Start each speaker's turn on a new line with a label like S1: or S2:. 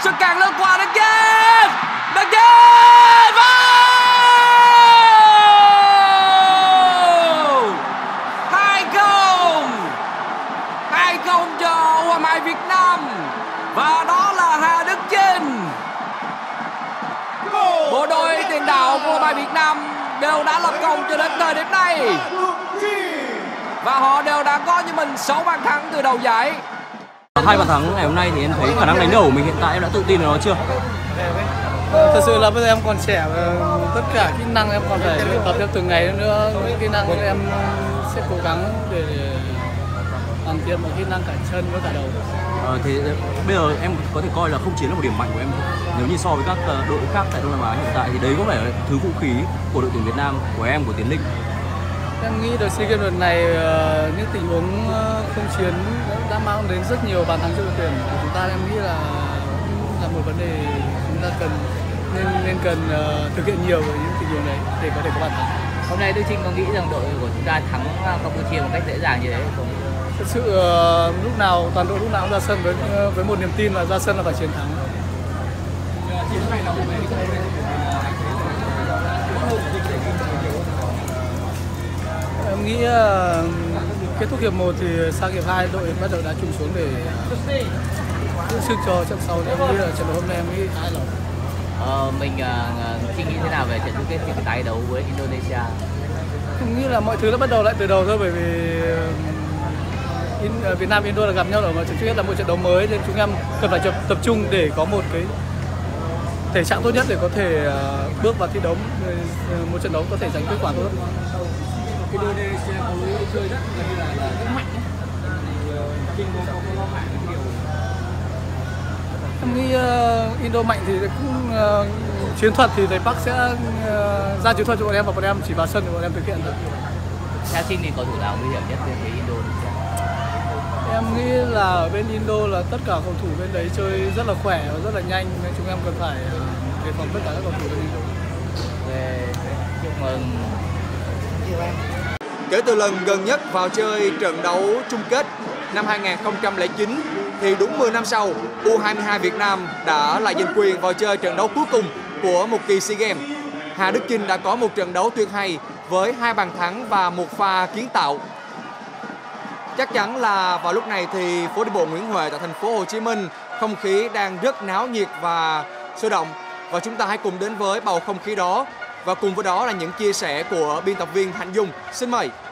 S1: Sút càng lướt qua Đức Chinh. Đức Chinh vào 2-0 cho U22 Việt Nam. Và đó là Hà Đức Chinh. Bộ đôi tiền đạo của U22 Việt Nam đều đã lập công cho đến thời điểm này. Và họ đều đã có cho mình 6 bàn thắng từ đầu giải.
S2: 2 bàn thắng ngày hôm nay thì em thấy khả năng đánh đầu của mình hiện tại em đã tự tin vào nó chưa?
S3: Thật sự là bây giờ em còn trẻ và tất cả kỹ năng em còn phải luyện tập thêm từng ngày nữa. Những kỹ năng em sẽ cố gắng để hoàn thiện một kỹ năng cả chân với cả đầu.
S2: Thì bây giờ em có thể coi là không chiến là một điểm mạnh của em. Nếu như so với các đội khác tại Đông Nam Á hiện tại thì đấy có phải là thứ vũ khí của đội tuyển Việt Nam, của em, của Tiến Linh.
S3: Em nghĩ đội SEA Games lần này những tình huống không chiến đã mang đến rất nhiều bàn thắng cho đội tuyển của chúng ta. Em nghĩ là một vấn đề chúng ta cần thực hiện nhiều với những tình huống đấy để có thể có bàn thắng.
S4: Hôm nay Đức Chinh có nghĩ rằng đội của chúng ta thắng Campuchia một cách dễ dàng như thế không?
S3: Thật sự lúc nào toàn đội lúc nào cũng ra sân với một niềm tin là ra sân là phải chiến thắng. Em nghĩ kết thúc hiệp 1 thì sang hiệp 2 đội bắt đầu đã trùng xuống để giữ sức cho trận sau. Em nghĩ là trận đấu hôm nay em nghĩ hai lỏng.
S4: Mình suy nghĩ thế nào về trận chung kết thì tái đấu với Indonesia?
S3: Em nghĩ là mọi thứ nó bắt đầu lại từ đầu thôi, bởi vì Việt Nam Indo là gặp nhau ở trận chung kết là một trận đấu mới nên chúng em cần phải tập trung để có một cái thể trạng tốt nhất để có thể bước vào thi đấu một trận đấu có thể giành kết quả tốt.
S1: Indonesia có lối chơi rất là rất mạnh. Chinh có lo ngại cái điều.
S3: Em nghĩ Indo mạnh thì cũng chiến thuật thì thầy Park sẽ ra chiến thuật cho bọn em và bọn em chỉ vào sân để bọn em thực hiện thôi.
S4: Theo Chinh thì cầu thủ nào nguy hiểm nhất về phía Indonesia?
S3: Em nghĩ là ở bên Indo là tất cả cầu thủ bên đấy chơi rất là khỏe và rất là nhanh nên chúng em cần phải đề phòng tất cả các cầu thủ bên Indo.
S4: Chúc mừng.
S1: Kể từ lần gần nhất vào chơi trận đấu chung kết năm 2009 thì đúng 10 năm sau, U22 Việt Nam đã lại giành quyền vào chơi trận đấu cuối cùng của một kỳ SEA Games. Hà Đức Chinh đã có một trận đấu tuyệt hay với 2 bàn thắng và 1 pha kiến tạo. Chắc chắn là vào lúc này thì phố đi bộ Nguyễn Huệ tại thành phố Hồ Chí Minh không khí đang rất náo nhiệt và sôi động, và chúng ta hãy cùng đến với bầu không khí đó và cùng với đó là những chia sẻ của biên tập viên Hạnh Dung. Xin mời.